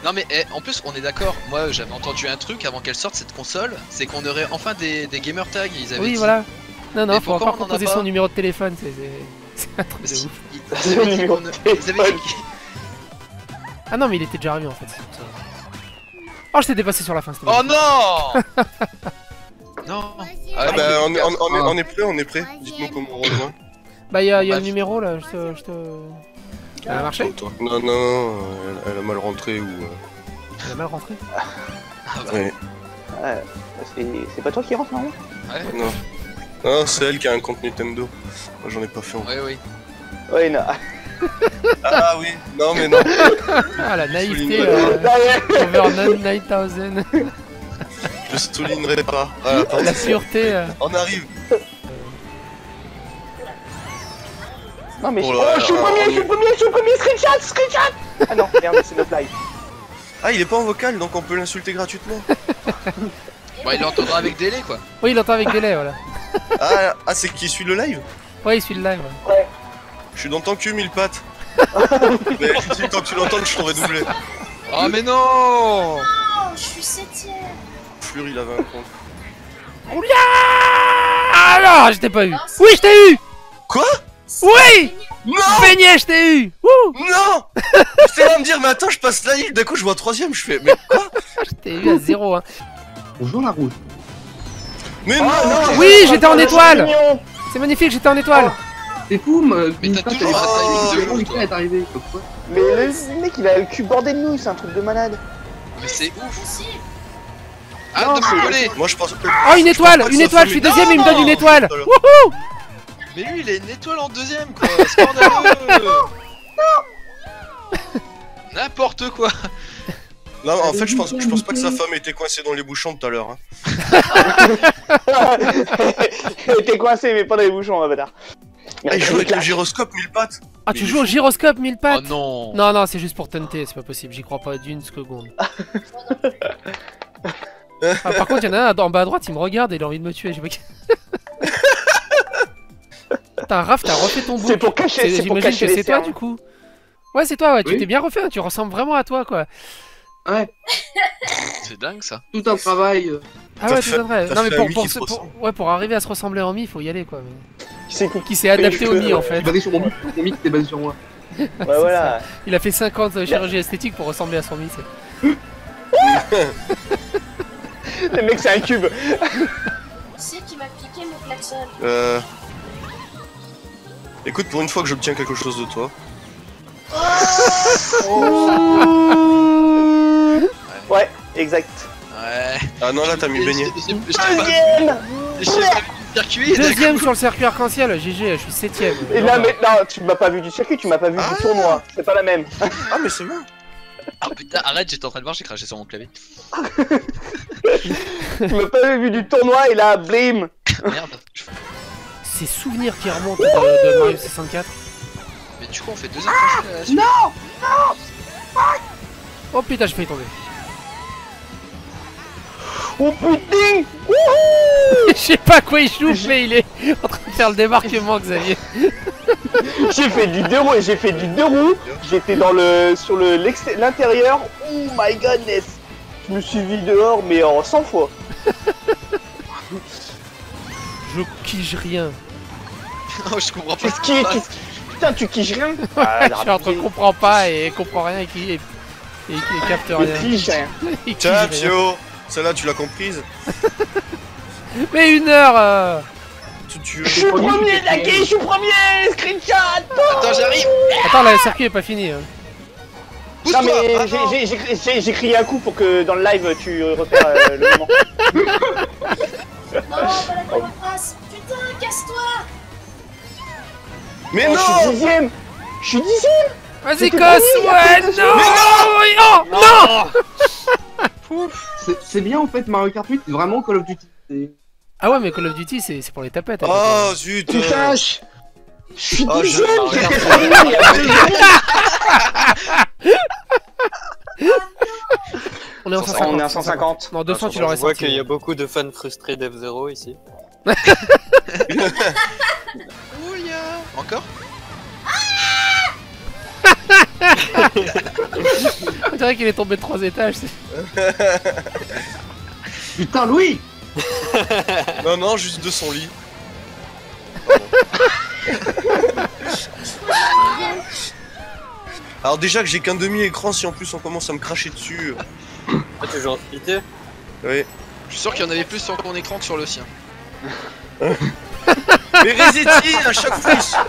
Non mais en plus on est d'accord, moi j'avais entendu un truc avant qu'elle sorte cette console, c'est qu'on aurait enfin des gamer tags, ils avaient Oui, dit. voilà. Non, Mais faut pourquoi encore on en a composer pas son numéro de téléphone, c'est un truc de Si, ouf. ils avaient dit qu'on ils avaient dit Ah non, mais il était déjà arrivé en fait, c'est pour ça. Oh, je t'ai dépassé sur la fin, c'était Oh bon. non. Non. Ah il bah est on est prêt, on est prêt. Dites-moi comment on rejoint. Bah, il y a le Bref. numéro là, je te. Elle a marché? Non, non, elle a mal rentré ou... Elle a mal rentré? Ouais. C'est pas toi qui rentre, non? Ouais, Non. Non, c'est elle qui a un compte Nintendo. Moi j'en ai pas fait encore. ouais, oui. Ouais, non. Ah oui, non mais non. Ah, la naïveté, Souligne. over 9000. Je soulignerai pas. Voilà, pardon. La sûreté. On arrive. Non, mais Oh je là suis là, premier, je suis premier, screenshot! Ah non, merde, c'est notre live. Ah, il est pas en vocal, donc on peut l'insulter gratuitement. Bon, il l'entendra avec délai quoi. Oui, il entend avec délai, voilà. Ah c'est qui suit le live? Ouais, il suit le live. Ouais. Je suis dans ton cul, mille pattes. Mais si tant que tu l'entends, je t'aurais doublé. Oh mais non. Oh, je suis 7ème. Fleur, il avait un compte. Ah non, je t'ai pas eu. Oui, je t'ai eu. Quoi? Oui. Non! Beignet, je t'ai eu. Wouh. Non! J'étais là à me dire, mais attends, je passe la ligne, d'un coup je vois 3ème, je fais, mais quoi? Je t'ai eu à 0 hein. Bonjour la rouge. Mais Oh, non! non, Oui, j'étais en c'est étoile. mignon. C'est magnifique, j'étais en étoile. C'est fou, Mais t'as toujours un timing de ouf, toi. est arrivé. Pourquoi? Mais le mec, il a le cul bordé de nous, c'est un truc de malade. Mais c'est ouf. Aussi. Arrête de me coller. Moi je pense que. Oh, une étoile, pas que une ça étoile, je fait- suis deuxième, il me donne une Non. étoile. Tout à l'heure. Wouhou. Mais lui il a une étoile en deuxième quoi. Scandaleux. N'importe quoi. Non, en fait, je pense pas que sa femme était coincée dans les bouchons tout à l'heure. Hein. T'es coincé, mais pas dans les bouchons, hein, bâtard. Ah, il joue avec le gyroscope, mille pattes. Ah, tu joues au gyroscope, 1000 Oh pattes. non. Non, non, c'est juste pour tenter, c'est pas possible, j'y crois pas d'une seconde. Ah, par contre, il y en a un en bas à droite, il me regarde et il a envie de me tuer. J'ai pas... Putain, Raph, t'as refait ton bout. C'est pour cacher, c'est pour J'imagine cacher que les c'est toi cernes. du coup. Ouais, c'est toi, ouais, tu Oui. t'es bien refait, hein, tu ressembles vraiment à toi quoi. Ouais, C'est dingue ça. tout un travail. Ah T'as ouais, fait- tout à fait. t'as Non, mais fait pour, un Mi pour, qui se pour- ressemble. ouais, pour arriver à se ressembler en Mi, il faut y aller quoi. Mais... C'est cool. Qui s'est adapté au Mi en Je fait. suis basé sur mon mic qui était basé sur moi. Ouais, voilà. Il a fait 50 chirurgies esthétiques pour ressembler à son Mi. Le mec, c'est un cube. Qui c'est qui m'a piqué mon klaxon? Écoute, pour une fois que j'obtiens quelque chose de toi. Ouais, exact. Ouais. Ah non, là t'as mis beignet. J'ai pas vu Deuxième. le circuit. et d'un Deuxième coup- sur le circuit arc-en-ciel, GG, je suis 7ème. Et là, mais non, tu m'as pas vu du circuit, tu m'as pas vu Ah. du tournoi. C'est pas la même. Ah, mais c'est bon. Ah putain, arrête, j'étais en train de voir, j'ai craché sur mon clavier. Tu m'as pas vu du tournoi et là, blim. Merde. Ces souvenirs qui remontent de Mario 64. Mais du coup, on fait deuxième facile à la suite. Oh putain, j'ai failli tomber. Oh putain. Je sais pas quoi il joue, mais il est en train de faire le débarquement, Xavier. J'ai fait du deux roues, j'étais dans le sur l'intérieur. Oh my godness. Je me suis vu dehors mais en 100 fois. Je quiche rien. Oh, je comprends pas. Putain, tu quiches rien. Je suis entre comprends pas et comprend rien et capte rien. Il quiche rien. Il quiche Tiens, rien. Pio, celle-là tu l'as comprise. Mais une heure Tu Je suis premier, Naki, je suis premier. Screenshot. Attends, j'arrive. Attends, là, le circuit est pas fini. Hein. Non Pousse-toi. mais Ah, non. j'ai crié un coup pour que dans le live tu repères le moment. Non, pas la bonne face. Putain, casse-toi. Mais Oh, non! je suis dixième. Je suis dixième. Vas-y, C'était Cos. pas lui, Ouais, il y a non. Oui, oh, non. C'est bien en fait Mario Kart 8, c'est vraiment Call of Duty. Ah ouais, mais Call of Duty, c'est pour les tapettes. hein. Oh zut! Putain, je suis Oh, je- dixième. Ah, J'étais regarde. premier, il y a deux On est en 150. On est à 150. Non, 200, tu Je l'aurais vois sorti. qu'il y a beaucoup de fans frustrés d'F0 ici. Ouya. Encore. On dirait qu'il est tombé de 3 étages. Putain, Louis! Non, non, juste de son lit. Alors déjà que j'ai qu'un demi-écran, si en plus on commence à me cracher dessus... Ah, tu joues en splitté? Oui. Je suis sûr qu'il y en avait plus sur ton écran que sur le sien. Mais Resetti, à chaque fois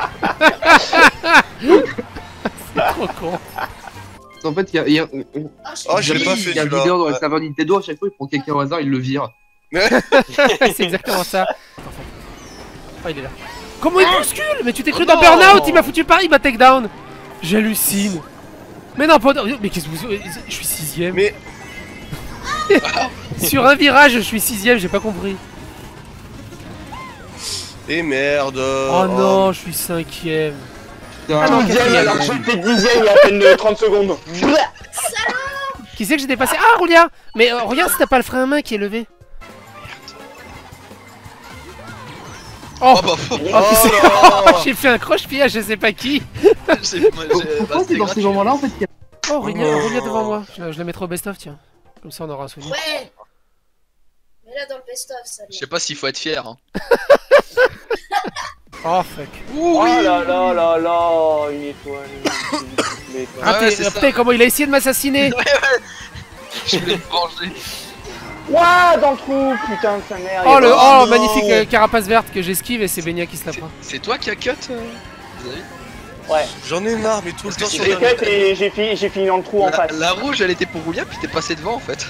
Trop con. En fait, il y a Oh, j'ai pas fait il y a un celui-là. leader dans le Ouais. serveur Nintendo, à chaque fois il prend quelqu'un au hasard, il le vire. C'est exactement ça. Oh, il est là. Comment il bouscule? Mais tu t'es cru Oh dans non. Burnout? Il m'a foutu pareil, il m'a take down. J'hallucine. Mais non, pas... Mais qu'est-ce que vous... Je suis 6ème. Mais Sur un virage, je suis 6ème, j'ai pas compris. et merde. Oh non, je suis 5ème. Putain, Ah non, 10ème alors que j'étais 10ème il y a à peine 30 secondes. Qui c'est que j'ai dépassé? Ah, Roulia! Mais regarde si t'as pas le frein à main qui est levé. Oh, Oh bah, Oh qui c'est- là. j'ai fait un croche-pied à je sais pas qui. pourquoi c'est dans ces moments-là en fait qu'il y a... Oh, Roulia, Roulia devant moi. Je le mettrai au best-of, tiens. Comme ça, on aura un souvenir. Ouais. Mais là, dans le best-of, ça. Je sais pas s'il faut être fier. Hein. Oh, fuck. Oh là là là là, une étoile. Une étoile. Ah, Ouais, c'est ça. putain, comment il a essayé de m'assassiner. Je voulais me venger. Ouah, dans le trou, putain de sa mère. Oh, il y le a- oh, non. magnifique carapace verte que j'esquive et c'est Benia qui se la prend. C'est toi qui as cut Xavier Ouais, J'en ai marre, mais tout le temps sur j'ai le... cut et j'ai fini dans le trou en la, face. la rouge elle était pour Roulia puis t'es passé devant en fait.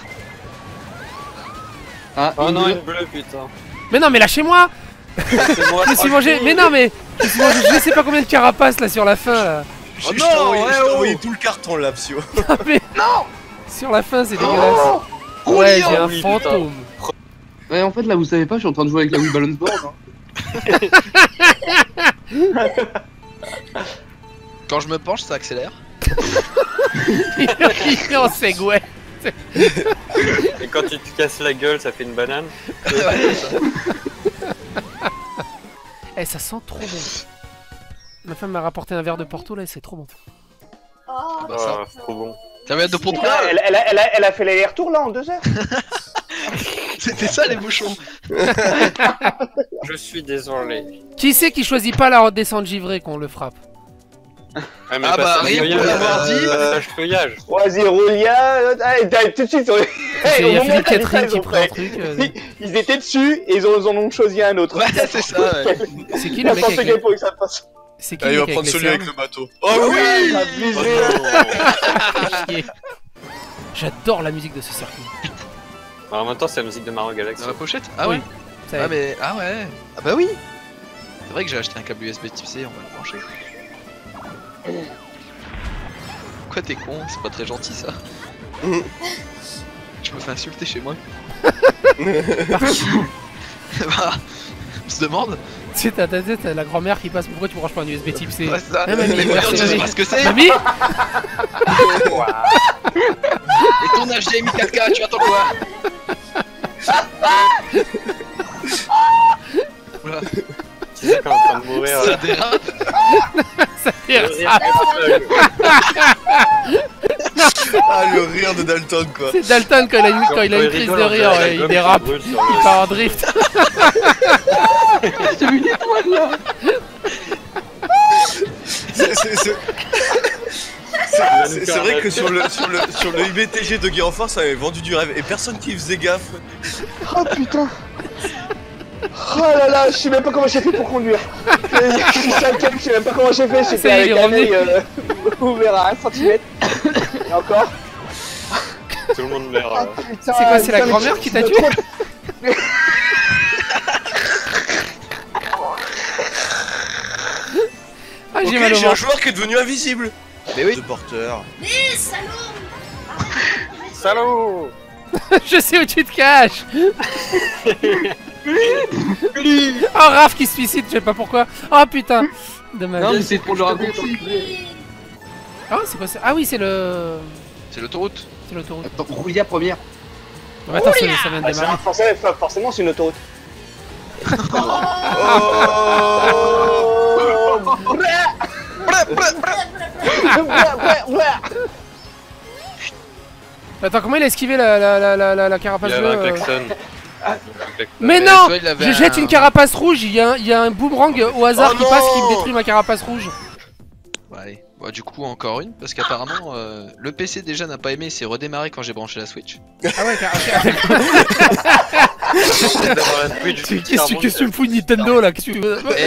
Ah, Oh une non, bleue. une bleue, putain. Mais non, mais lâchez-moi. C'est moi, Je me suis mangé. Mais non, mais je me suis mangé je sais pas combien de carapaces là sur la fin là. Je Oh t'ai non, envoyé, ouais, je t'ai oh. envoyé tout le carton là, psy. Ah, mais non. Sur la fin, c'est dégueulasse. Ouais, j'ai un oui, putain. fantôme. Ouais, en fait, là, vous savez pas, je suis en train de jouer avec la Wii Balance Board. Hein. Quand je me penche ça accélère. Il est en segway. Et quand tu te casses la gueule, ça fait une banane. Ouais, ça. Eh, ça sent trop bon. Ma femme m'a rapporté un verre de Porto là, et c'est trop bon. Oh, Bah, ça. Ah, trop bon. Ça vient de Putain, Portugal. elle a fait l'aller-retour là en 2 heures. C'était ça les bouchons. Je suis désolé. Qui c'est qui choisit pas la redescente givrée qu'on le frappe? Ah, mais Ah bah, passage rien que feuillage, l'avoir dit. passage feuillage. Vas-y, Roulia. Tout de suite sur les. Il y a Au moment Philippe où t'as dit ça, Catherine ils qui ont prend un fait- truc. Ils étaient dessus et ils en ont choisi un autre. Ouais c'est ça. Ouais. C'est qui le mec N'importe avec quel les... pour que ça passe. C'est qui Ah, le il va mec prendre avec les celui avec cernes le bateau. Oh oui. Abusé. Chier. J'adore la musique de ce circuit. Alors, en même temps, c'est la musique de Mario Galaxy. Dans la pochette. Ah Oui. ouais. Ça Ah aide. mais ah ouais. Ah bah oui. C'est vrai que j'ai acheté un câble USB type C, on va le brancher. Quoi t'es con, c'est pas très gentil ça. Je me fais insulter chez moi. Bah, on se demande. Tu sais, t'as la grand-mère qui passe. Pourquoi tu branches pas un USB type C? Ouais, c'est ça. Ah, mamie, Mais merci, tu sais mamie. pas ce que c'est. Mamie. Et ton HDMI 4K, tu attends quoi? Voilà, Tu sais, quand on est en train de mourir. ça dérape. Ça le fait rire des Ah, le rire de Dalton quoi. C'est Dalton quand il a une crise de rire, ouais, il dérape. Il part en drift. J'ai vu une étoile là. C'est vrai que sur le IBTG de Gear of War, ça avait vendu du rêve et personne qui faisait gaffe. Oh putain. Oh là là, je sais même pas comment j'ai fait pour conduire. Je sais même pas comment j'ai fait, Ça y j'étais est, avec il est un revenu. œil ouvert à 1 cm. Et encore. Tout le monde meurt. là. Putain, C'est quoi, c'est la putain, grand-mère mais qui t'a de tué? trop- Ah, j'ai Ok, mal au j'ai un ventre. joueur qui est devenu invisible. Mais oui. De porteur. mais salaud. Salaud. Je sais où tu te caches. Oh, Raph qui se suicide, je sais pas pourquoi. Oh putain. Dommage. Non, mais c'est pour le raconter. Ah, c'est quoi ça? Ah oui, c'est le... C'est l'autoroute. C'est l'autoroute. Attends, Roulia première. Ah, attends, ça vient de Ah, démarrer. forcément, c'est une autoroute. Attends, comment il a esquivé la Il carapace y avait bleue un klaxon. Mais Mais non toi, il avait Je jette une carapace rouge, il y a un boomerang au hasard Oh qui passe qui non me détruit ma carapace rouge. Ouais. Bah, du coup, encore une, parce qu'apparemment, le PC déjà n'a pas aimé, il s'est redémarré quand j'ai branché la Switch. Ah ouais, D'avoir la Switch qu'est-ce clairement, que tu me fous Nintendo là? Qu'est-ce que tu veux? Eh.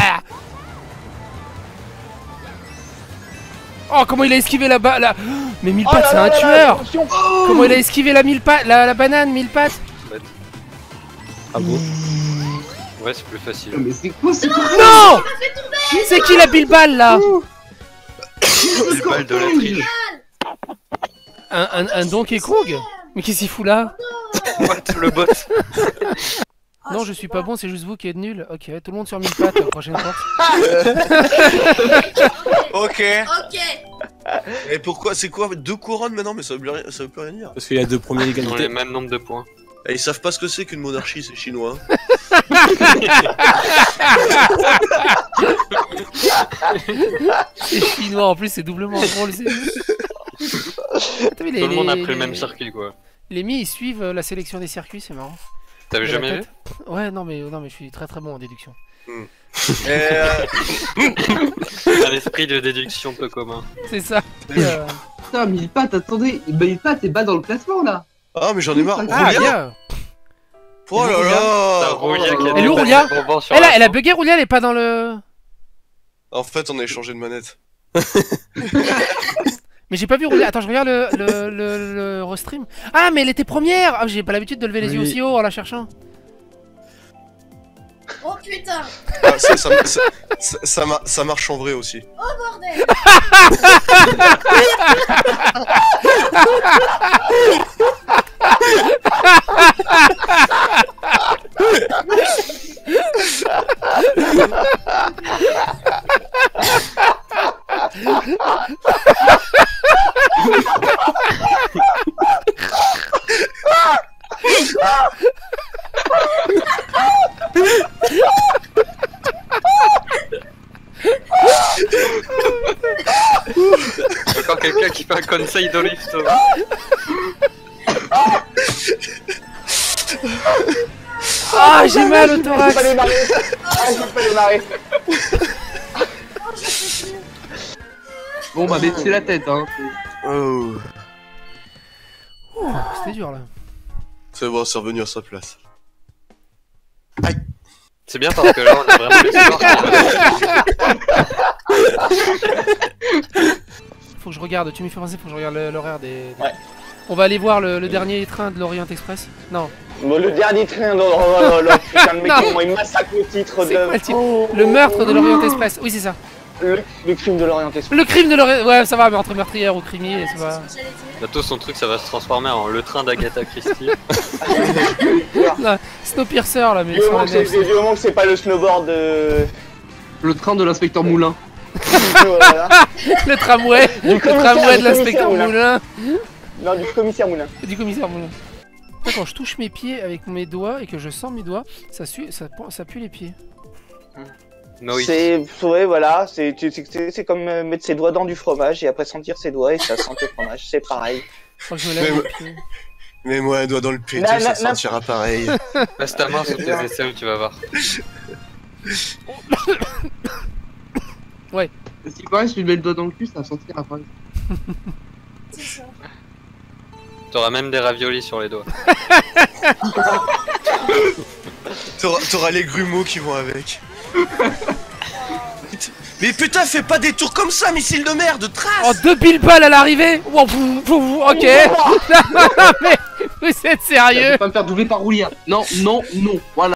Oh, comment il a esquivé là. Mais mille Oh pattes, là c'est là un là là, tueur! attention. Comment il a esquivé la mille pattes, la banane, mille pattes? Ah bon? Ouais, c'est plus facile. Mais c'est quoi ce Non! C'est qui la Bilbal là? Les balles de la triche. Un Donkey Kong? Mais qu'est-ce qu'il fout là? What, le bot? Non, je suis pas bon, c'est juste vous qui êtes nul. Ok, tout le monde sur mille pattes, la prochaine fois. Ok. Ok. Et pourquoi? C'est quoi? 2 couronnes maintenant? Mais ça veut plus rien dire. Parce qu'il y a 2 premiers Ils ont les égalités. mêmes nombres de points. Et ils savent pas ce que c'est qu'une monarchie, c'est chinois. C'est chinois en plus, c'est doublement drôle. Attends, mais Tout le monde a pris le même circuit, quoi. Les mi ils suivent la sélection des circuits, c'est marrant. T'avais De la jamais vu? tête. Ouais, non mais je suis très bon en déduction. Et Un esprit de déduction peu commun. C'est ça. Putain, mille pattes, attendez. Mille pattes est bas dans le classement là. Ah, mais j'en ai marre. Ah, Roulia. bien. Oh là T'as là. Roulia qui a Elle est où, dépassé Roulia le bonbon sur Elle la a fin. bugué, Roulia, elle est pas dans le... En fait, on a échangé de manette. Mais j'ai pas vu Roulia. Attends, je regarde le restream. Ah, mais elle était première. Ah, j'ai pas l'habitude de lever les yeux aussi haut en la cherchant. Oh putain. Ah, ça marche en vrai aussi. Oh bordel. Encore quelqu'un qui fait un conseil de lift. Ah, j'ai mal au thorax. J'ai pas démarré. Ah, j'ai pas démarré. Bon, bah, baissez la tête, hein. Oh. Ouh, c'était dur là. C'est bon, c'est revenu à sa place. C'est bien parce que là on a vraiment l'histoire. Faut que je regarde, tu m'y fais penser, faut que je regarde l'horaire des... Ouais. On va aller voir le dernier train de l'Orient Express. Non. Bon, le dernier train, oh là, putain, le mec, Non. comment il massacre le titre C'est quoi de. le titre Le meurtre de l'Orient Express. Oui, c'est ça. Le crime de l'Orient Express. Le crime de l'Orient... Ouais, ça va, mais entre meurtrière ou crimier, c'est pas... Bientôt son truc ça va se transformer en le train d'Agatha Christie. Non, Snowpiercer là, mais Du sur moment la que neige. du moment que c'est pas le snowboard de. Le train de l'inspecteur Moulin. Voilà. Le tramway. Du Le commissaire, tramway de du l'inspecteur commissaire Moulin. Non, du commissaire Moulin. Du commissaire Moulin. Putain, quand je touche mes pieds avec mes doigts et que je sens mes doigts, ça pue les pieds. Noïs. C'est. Ouais, voilà, c'est comme mettre ses doigts dans du fromage et après sentir ses doigts et ça sent le fromage, c'est pareil. Je crois que je me lève Mais- les pieds. Mets-moi un doigt dans le pété, Na- ça na- na- sentira pareil. Passe ta main sur tes aisselles, tu vas voir. Si pareil, si tu mets le doigt dans le cul, ça va sentir après. C'est ça. T'auras même des raviolis sur les doigts. T'auras les grumeaux qui vont avec. Mais putain, fais pas des tours comme ça, missile de merde, trace. Oh, 2 bilballes à l'arrivée. Wow, ok. Non, mais vous êtes Tu sérieux? vas pas me faire doubler par Roulia. Non, non, non. Voilà.